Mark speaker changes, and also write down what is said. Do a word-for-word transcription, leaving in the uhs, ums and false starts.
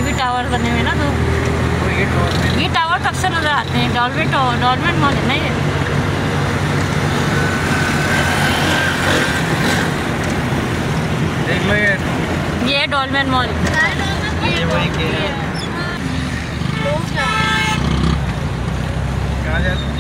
Speaker 1: भी टावर बने हुए ना, तो ये टावर अक्सर नज़र आते हैं। डॉल्मेंट डॉल्मेंट मॉल है ना ये।
Speaker 2: देख लो ये
Speaker 1: ये डॉल्मेंट मॉल।
Speaker 2: ये वही के कहाँ जाते